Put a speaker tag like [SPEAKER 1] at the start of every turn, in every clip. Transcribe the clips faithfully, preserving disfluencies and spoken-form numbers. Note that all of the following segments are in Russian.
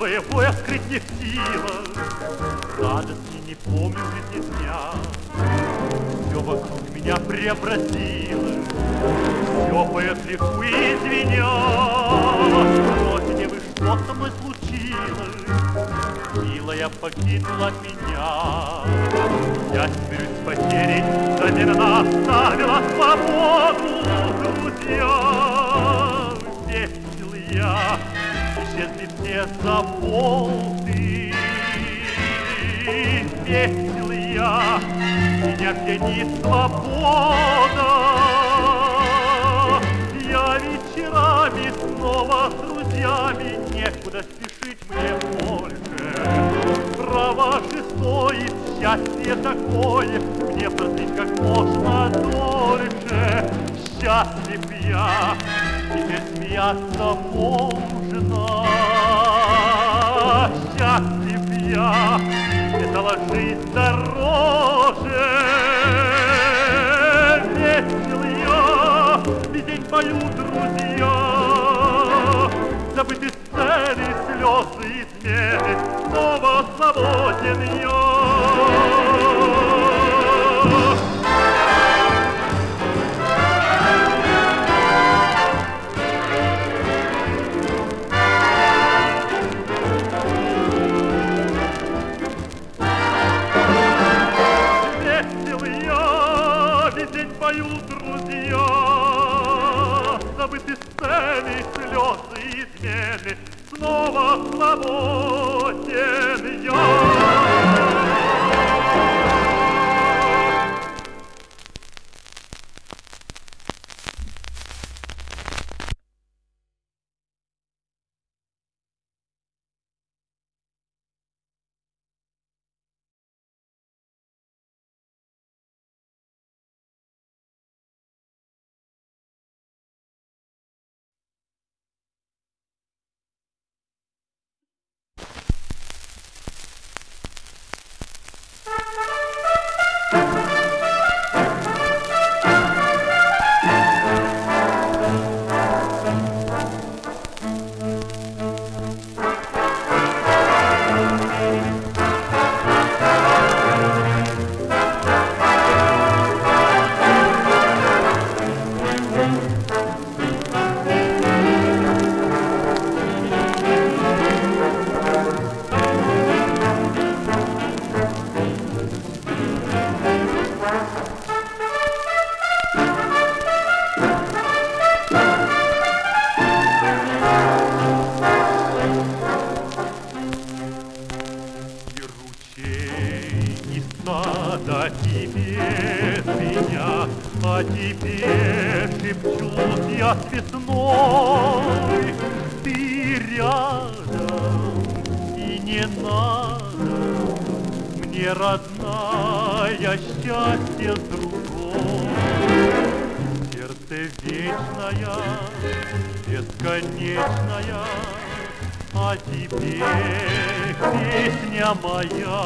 [SPEAKER 1] своего я скрыть не в силах. Радостней не помню жизни дня. Все вокруг меня преобразилось, все поет легко извиня. Спросите вы, что со мной случилось? Милая покинула меня. Я смирюсь с потерей, взамен оставила свободу. Друзья, весел я, исчезли все заботы. Весел я, меня пьянит свобода. Я вечерами снова с друзьями, некуда спешить мне больше. Право же стоит счастье такое, мне продлить как можно дольше. Счастлив я, теперь смеяться можно. Счастлив я, стала жизнь дороже. Весел я, весь день поют друзья. Забыты сцены, слезы, измены, снова свободен я. Поют друзья, забыты сцены, слезы, измены, снова свободен я. Да тебе меня, а тебе шепчут я с весной. Ты рядом, и не надо мне, родная, счастье с другой. Сердце вечное, бесконечная, а тебе песня моя.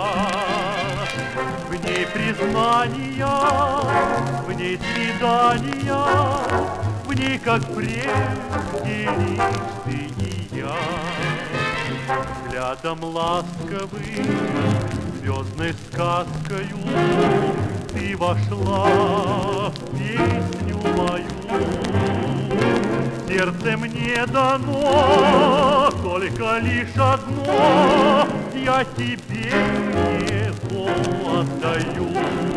[SPEAKER 1] В ней признания, в ней свидания, в ней, как прежде, лишь ты и я. Взглядом ласковым, звездной сказкою ты вошла в песню мою. Сердце мне дано только лишь одно, я тебе его отдаю.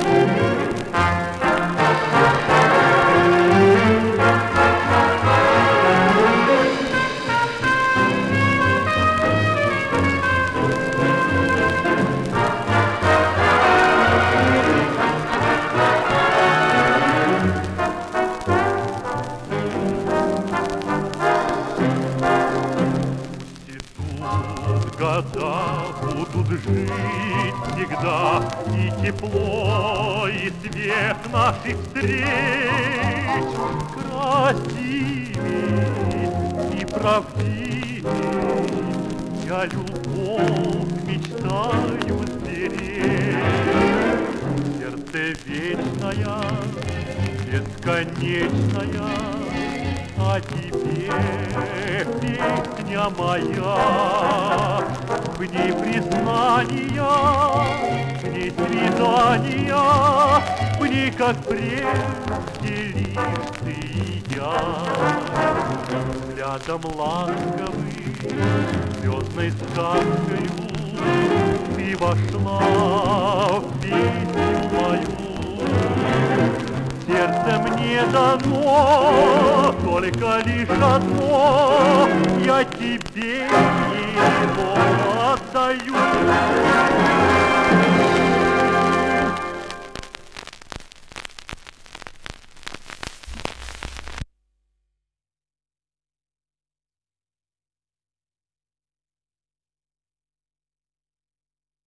[SPEAKER 1] Года будут жить всегда, и тепло, и свет наших встреч. Красивей и правдивей я любовь мечтаю сберечь. Сердце вечная, бесконечная, а тебе песня моя. В ней признания, в ней свидания, в ней, как прежде, лишь ты и я. Взглядом ласковым, звездной сказкою ты вошла в песню мою. Сердце мне дано только лишь одно, я тебе его отдаю.